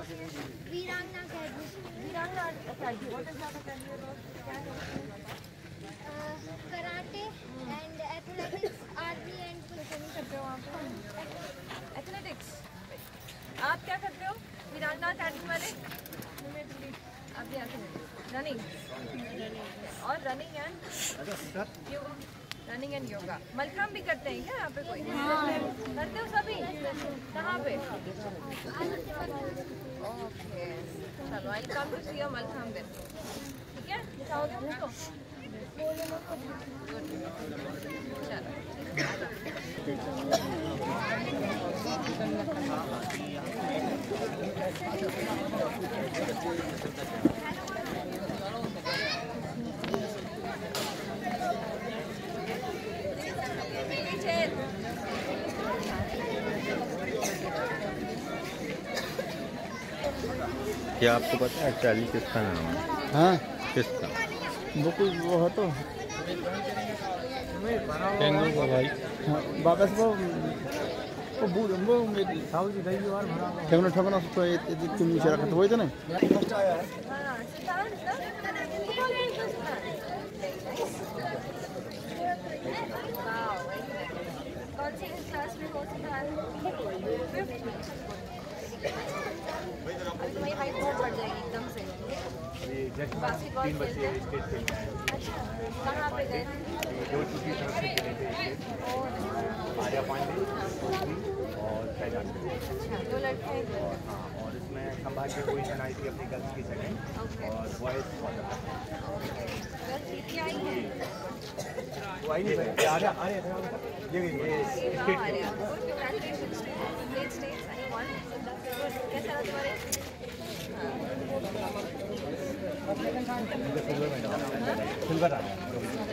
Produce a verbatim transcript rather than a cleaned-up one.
वीरांगना academy. Veerangana academy, what is that academy about? क्या है? Karate and athletics, army and training करते हो वहाँ पे? एथलेटिक्स। आप क्या करते हो वीरांगना अकेडमी वाले? आप भी ऐसे रनिंग और running and yoga, running and yoga. Mallakhamb भी करते हैं क्या यहाँ पे कोई? करते हो सभी? कहाँ पे? ओके, चलो I come to see your mallakhamb then. ठीक है, दिखाओगे मुझको? क्या आपको पता है चाली किसका नाम है? हाँ किसका? वो कोई वो है तो टेंगू का भाई। हाँ, वापस वो वो बूढ़ वो मेरी ठगना ठगना उसको इतने नीचे रखा तो वही तो नहीं। तुम्हारी हाइट बहुत बढ़ जाएगी एकदम से। बास्केटबॉल खेलते हैं? अच्छा, कहाँ पे गए थे? दो छुट्टी तरफ से खेले थे, आर्या पांडे और शैजान। अच्छा, दो लड़के हैं। और हाँ, और इसमें संभाग्य पोजीशन आई थी अपनी गर्ल्स की सेकंड और बॉयज़ गर्ल्स जीत आई है। वो आई नहीं सकती। आर्या आर्या ये कैसा रहा तुम्हारे? सिल्वर आ